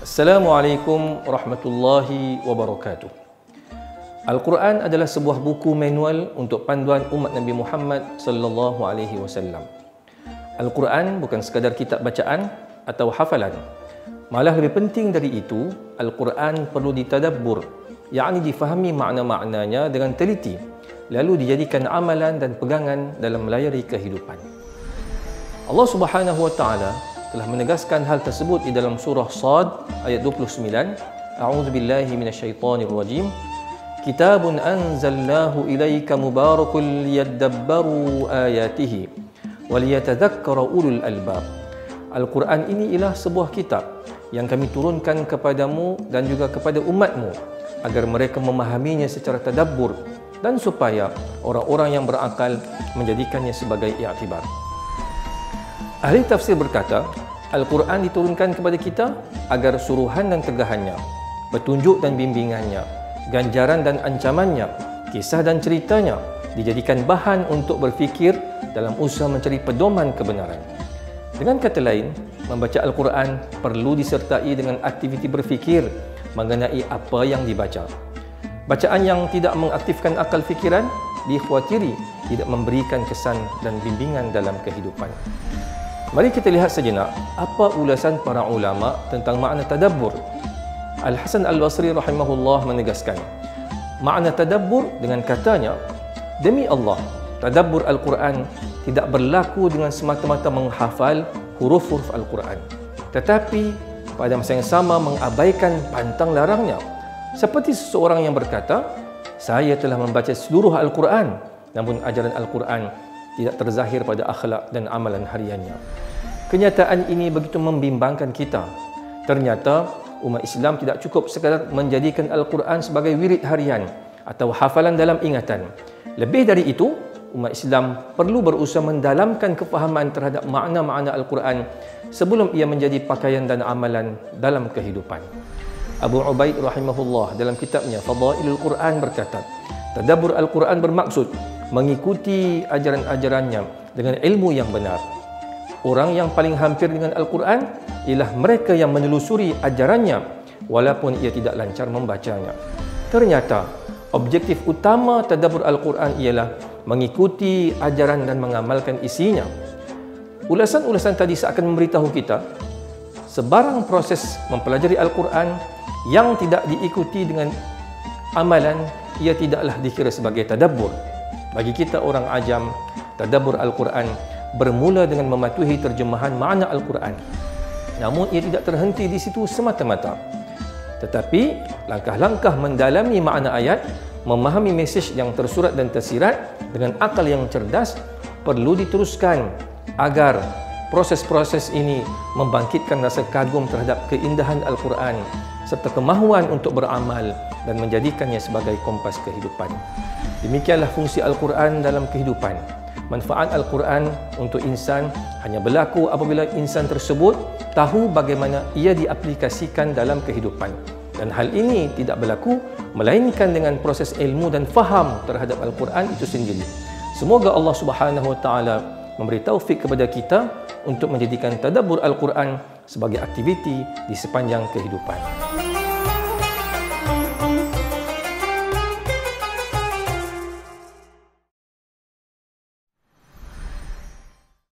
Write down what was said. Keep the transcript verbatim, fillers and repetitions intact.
Assalamualaikum warahmatullahi wabarakatuh. Al-Quran adalah sebuah buku manual untuk panduan umat Nabi Muhammad sallallahu alaihi wasallam. Al-Quran bukan sekadar kitab bacaan atau hafalan. Malah lebih penting dari itu, Al-Quran perlu ditadabbur, yakni difahami makna-maknanya dengan teliti, lalu dijadikan amalan dan pegangan dalam melayari kehidupan. Allah Subhanahu wa taala telah menegaskan hal tersebut di dalam surah Shad ayat dua puluh sembilan. A'udzu billahi minasyaitonir rajim. Kitabun anzalnahu ilaika mubarakul liyadabbaru ayatihi waliyatadzakkara ulul albab. Al-Quran ini ialah sebuah kitab yang kami turunkan kepadamu dan juga kepada umatmu agar mereka memahaminya secara tadabbur dan supaya orang-orang yang berakal menjadikannya sebagai i'tibar. Ahli tafsir berkata, Al-Quran diturunkan kepada kita agar suruhan dan tegahannya, petunjuk dan bimbingannya, ganjaran dan ancamannya, kisah dan ceritanya dijadikan bahan untuk berfikir dalam usaha mencari pedoman kebenaran. Dengan kata lain, membaca Al-Quran perlu disertai dengan aktiviti berfikir mengenai apa yang dibaca. Bacaan yang tidak mengaktifkan akal fikiran dikhawatiri tidak memberikan kesan dan bimbingan dalam kehidupan. Mari kita lihat sejenak apa ulasan para ulama tentang makna tadabbur. Al-Hasan Al-Basri rahimahullah menegaskan, makna tadabbur dengan katanya, demi Allah, tadabbur Al-Quran tidak berlaku dengan semata-mata menghafal huruf-huruf Al-Quran, tetapi pada masa yang sama mengabaikan pantang larangnya. Seperti seseorang yang berkata, saya telah membaca seluruh Al-Quran, namun ajaran Al-Quran tidak terzahir pada akhlak dan amalan hariannya. Kenyataan ini begitu membimbangkan kita. Ternyata umat Islam tidak cukup sekadar menjadikan Al-Quran sebagai wirid harian atau hafalan dalam ingatan. Lebih dari itu, umat Islam perlu berusaha mendalamkan kefahaman terhadap makna-makna Al-Quran sebelum ia menjadi pakaian dan amalan dalam kehidupan. Abu Ubaid rahimahullah dalam kitabnya Fadailul Quran berkata, tadabbur Al-Quran bermaksud mengikuti ajaran-ajarannya dengan ilmu yang benar. Orang yang paling hampir dengan Al-Quran ialah mereka yang menelusuri ajarannya walaupun ia tidak lancar membacanya. Ternyata objektif utama tadabbur Al-Quran ialah mengikuti ajaran dan mengamalkan isinya. Ulasan-ulasan tadi seakan memberitahu kita sebarang proses mempelajari Al-Quran yang tidak diikuti dengan amalan, ia tidaklah dikira sebagai tadabbur. Bagi kita orang ajam, tadabbur Al-Quran bermula dengan mematuhi terjemahan makna Al-Quran. Namun ia tidak terhenti di situ semata-mata. Tetapi langkah-langkah mendalami makna ayat, memahami mesej yang tersurat dan tersirat dengan akal yang cerdas perlu diteruskan agar proses-proses ini membangkitkan rasa kagum terhadap keindahan Al-Quran serta kemahuan untuk beramal dan menjadikannya sebagai kompas kehidupan. Demikianlah fungsi Al-Quran dalam kehidupan. Manfaat Al-Quran untuk insan hanya berlaku apabila insan tersebut tahu bagaimana ia diaplikasikan dalam kehidupan. Dan hal ini tidak berlaku melainkan dengan proses ilmu dan faham terhadap Al-Quran itu sendiri. Semoga Allah Subhanahu wa taala memberi taufik kepada kita untuk menjadikan tadabbur Al-Quran sebagai aktiviti di sepanjang kehidupan.